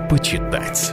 почитать.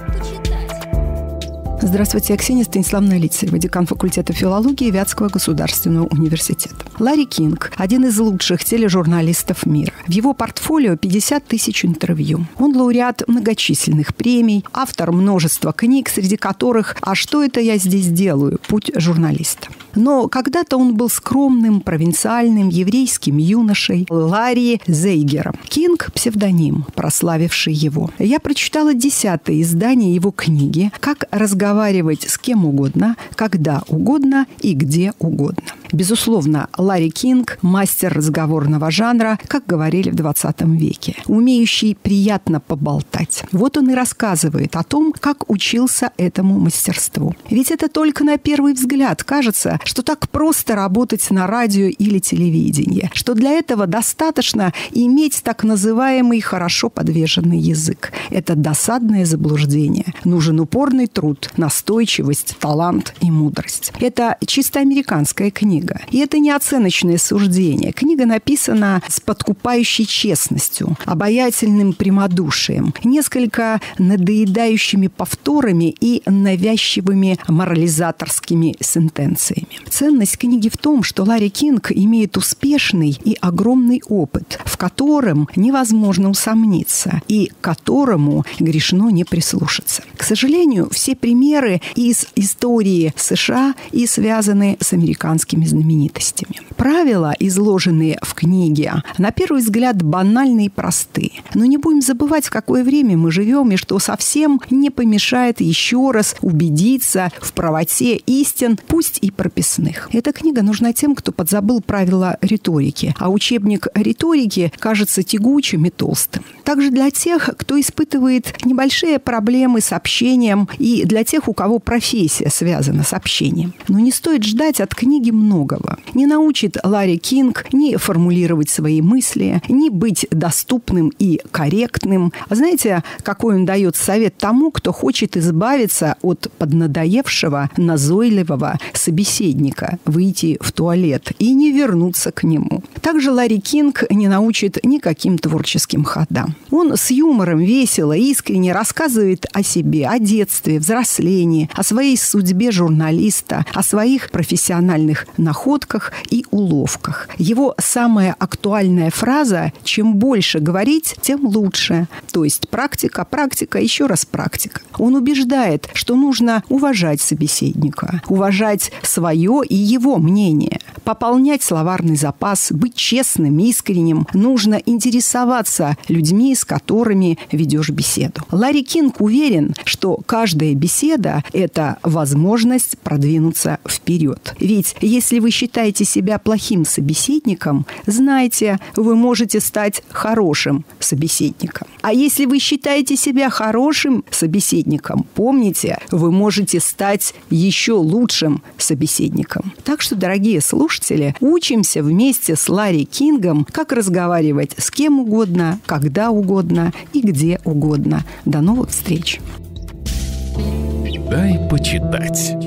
Здравствуйте, я Ксения Станиславовна Алексеева, декан факультета филологии Вятского государственного университета. Ларри Кинг – один из лучших тележурналистов мира. В его портфолио 50 тысяч интервью. Он лауреат многочисленных премий, автор множества книг, среди которых «А что это я здесь делаю? Путь журналиста». Но когда-то он был скромным, провинциальным, еврейским юношей Ларри Зейгером. Кинг – псевдоним, прославивший его. Я прочитала 10-е издание его книги «Как разговаривать с кем угодно, когда угодно и где угодно». Безусловно, Ларри Кинг – мастер разговорного жанра, как говорили в 20 веке, умеющий приятно поболтать. Вот он и рассказывает о том, как учился этому мастерству. Ведь это только на первый взгляд кажется, что так просто работать на радио или телевидении, что для этого достаточно иметь так называемый хорошо подвешенный язык. Это досадное заблуждение. Нужен упорный труд, настойчивость, талант и мудрость. Это чисто американская книга. И это не оценочное суждение. Книга написана с подкупающей честностью, обаятельным прямодушием, несколько надоедающими повторами и навязчивыми морализаторскими сентенциями. Ценность книги в том, что Ларри Кинг имеет успешный и огромный опыт, в котором невозможно усомниться и к которому грешно не прислушаться. К сожалению, все примеры из истории США и связаны с американскими знаменитостями. Правила, изложенные в книге, на первый взгляд банальны и просты. Но не будем забывать, в какое время мы живем и что совсем не помешает еще раз убедиться в правоте истин, пусть и прописных. Эта книга нужна тем, кто подзабыл правила риторики, а учебник риторики кажется тягучим и толстым. Также для тех, кто испытывает небольшие проблемы с общением, и для тех, у кого профессия связана с общением. Но не стоит ждать от книги многого. Не научит Ларри Кинг ни формулировать свои мысли, ни быть доступным и корректным. А знаете, какой он дает совет тому, кто хочет избавиться от поднадоевшего, назойливого собеседника, выйти в туалет и не вернуться к нему? Также Ларри Кинг не научит никаким творческим ходам. Он с юмором, весело, искренне рассказывает о себе, о детстве, взрослении, о своей судьбе журналиста, о своих профессиональных находках и уловках. Его самая актуальная фраза «чем больше говорить, тем лучше». То есть практика, еще раз практика. Он убеждает, что нужно уважать собеседника, уважать свое и его мнение, пополнять словарный запас, быть честным, искренним. Нужно интересоваться людьми, с которыми ведешь беседу. Ларри Кинг уверен, что каждая беседа – это возможность продвинуться вперед. Ведь если вы считаете себя плохим собеседником, знайте, вы можете стать хорошим собеседником. А если вы считаете себя хорошим собеседником, помните, вы можете стать еще лучшим собеседником. Так что, дорогие слушатели, учимся вместе с Ларри Кингом, как разговаривать с кем угодно, когда угодно и где угодно. До новых встреч! Дай почитать.